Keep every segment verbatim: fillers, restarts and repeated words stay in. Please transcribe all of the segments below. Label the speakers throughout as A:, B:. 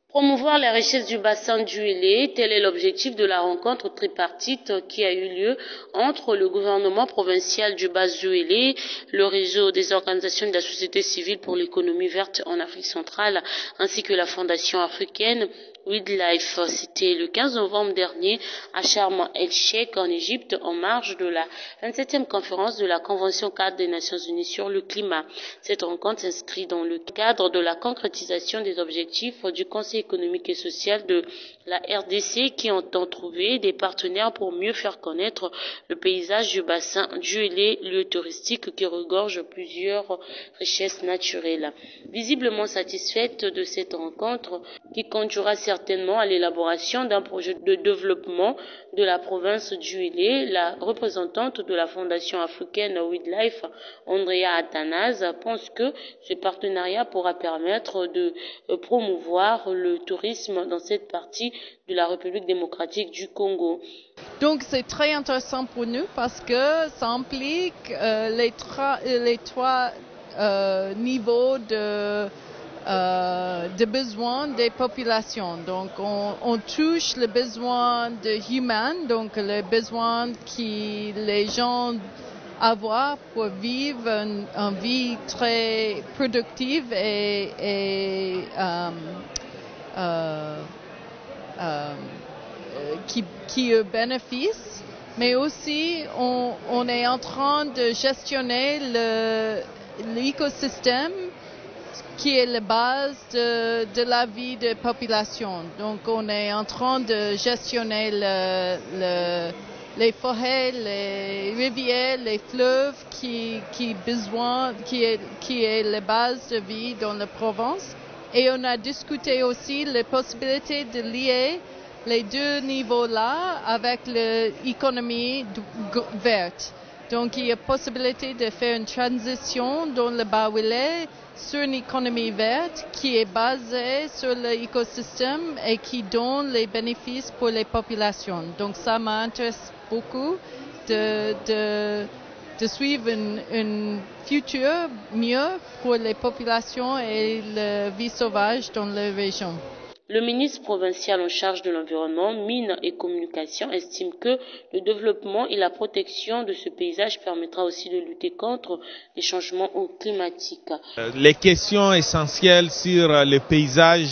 A: Promouvoir la richesse du bassin du Uélé, tel est l'objectif de la rencontre tripartite qui a eu lieu entre le gouvernement provincial du Bas-Uélé, le réseau des organisations de la société civile pour l'économie verte en Afrique centrale, ainsi que la Fondation africaine Wildlife. C'était le quinze novembre dernier à Sharm el-Sheikh en Égypte, en marge de la vingt-septième conférence de la Convention cadre des Nations Unies sur le climat. Cette rencontre s'inscrit dans le cadre de la concrétisation des objectifs du Conseil économique et social de la R D C qui entend trouver des partenaires pour mieux faire connaître le paysage du bassin du Uélé, lieu touristique qui regorge plusieurs richesses naturelles. Visiblement satisfaite de cette rencontre qui conduira certainement à l'élaboration d'un projet de développement de la province du Uélé, la représentante de la Fondation africaine Wildlife, Andrea Athanase, pense que ce partenariat pourra permettre de promouvoir le tourisme dans cette partie de la République démocratique du Congo.
B: Donc c'est très intéressant pour nous parce que ça implique euh, les, les trois euh, niveaux de, euh, de besoins des populations. Donc on, on touche le besoin de humain, donc les besoins que les gens avoir pour vivre une, une vie très productive et, et euh, euh, euh, qui, qui est bénéfice, mais aussi on, on est en train de gestionner l'écosystème qui est la base de, de la vie des populations. Donc on est en train de gestionner le, le les forêts, les rivières, les fleuves qui, qui, besoin, qui, est, qui est la base de vie dans la province. Et on a discuté aussi les possibilités de lier les deux niveaux-là avec l'économie verte. Donc il y a possibilité de faire une transition dans le Bas-Uélé sur une économie verte qui est basée sur l'écosystème et qui donne les bénéfices pour les populations. Donc ça m'intéresse beaucoup de, de, de suivre un futur mieux pour les populations et la vie sauvage dans la région.
A: Le ministre provincial en charge de l'environnement, mines et communication estime que le développement et la protection de ce paysage permettra aussi de lutter contre les changements climatiques.
C: Les questions essentielles sur le paysage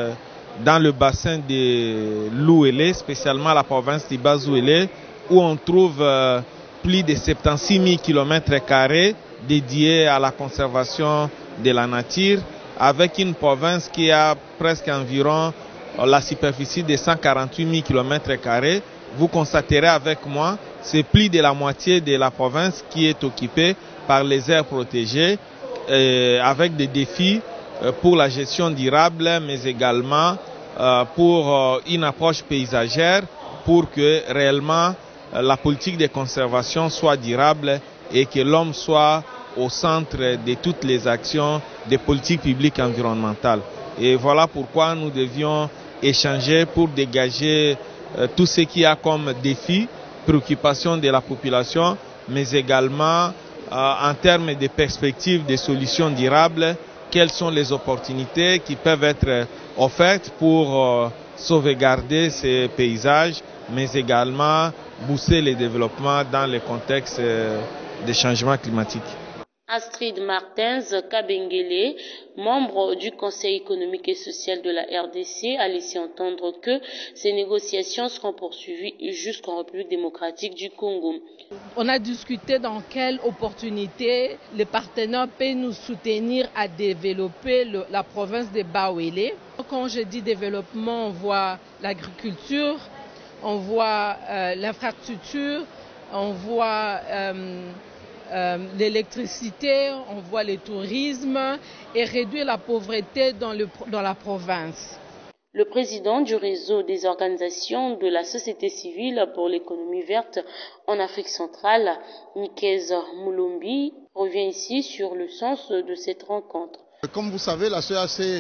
C: dans le bassin de l'Uélé, spécialement la province du Bas-Uélé, où on trouve plus de soixante-seize mille kilomètres carrés dédiés à la conservation de la nature, avec une province qui a presque environ la superficie de cent quarante-huit mille kilomètres carrés. Vous constaterez avec moi, c'est plus de la moitié de la province qui est occupée par les aires protégées, euh, avec des défis euh, pour la gestion durable, mais également euh, pour euh, une approche paysagère, pour que réellement euh, la politique de conservation soit durable et que l'homme soit au centre de toutes les actions des politiques publiques environnementales. Et voilà pourquoi nous devions échanger pour dégager euh, tout ce qu'il y a comme défi, préoccupation de la population, mais également euh, en termes de perspectives de solutions durables, quelles sont les opportunités qui peuvent être offertes pour euh, sauvegarder ces paysages, mais également booster les développements dans le contexte euh, des changements climatiques.
A: Astrid Martens Kabengele, membre du Conseil économique et social de la R D C, a laissé entendre que ces négociations seront poursuivies jusqu'en République démocratique du Congo.
D: On a discuté dans quelle opportunité les partenaires peuvent nous soutenir à développer le, la province de Bas-Uélé. Quand je dis développement, on voit l'agriculture, on voit euh, l'infrastructure, on voit euh, Euh, l'électricité, on voit le tourisme et réduire la pauvreté dans, le, dans la province.
A: Le président du réseau des organisations de la société civile pour l'économie verte en Afrique centrale, Nikez Moulombi, revient ici sur le sens de cette rencontre.
E: Comme vous savez, la C A C,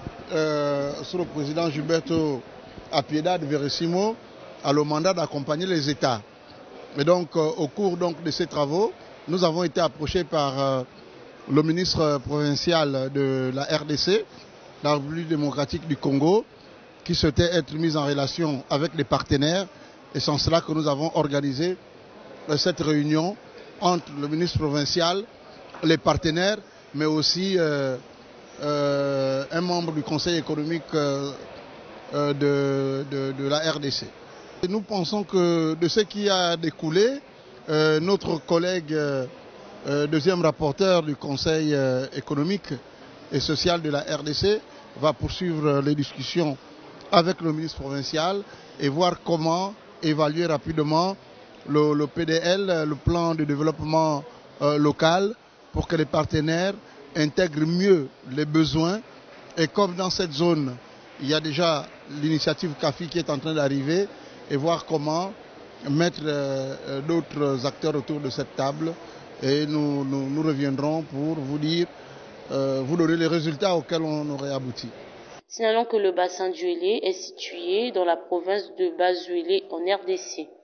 E: euh, sous le président Gilberto Apiedad Verissimo, a le mandat d'accompagner les États. Et donc, euh, au cours donc, de ces travaux, nous avons été approchés par euh, le ministre provincial de la R D C la République démocratique du Congo, qui souhaitait être mise en relation avec les partenaires. Et c'est en cela que nous avons organisé cette réunion entre le ministre provincial, les partenaires, mais aussi euh, euh, un membre du Conseil économique euh, euh, de, de, de la R D C. Et nous pensons que de ce qui a découlé, euh, notre collègue, euh, deuxième rapporteur du Conseil euh, économique et social de la R D C, va poursuivre les discussions avec le ministre provincial et voir comment évaluer rapidement le, le P D L, le plan de développement euh, local, pour que les partenaires intègrent mieux les besoins. Et comme dans cette zone, il y a déjà l'initiative CAFI qui est en train d'arriver, et voir comment mettre euh, d'autres acteurs autour de cette table. Et nous, nous, nous reviendrons pour vous dire, euh, vous donner les résultats auxquels on aurait abouti.
A: Signalons que le bassin d'Uélé est situé dans la province de Bas-Uélé en R D C.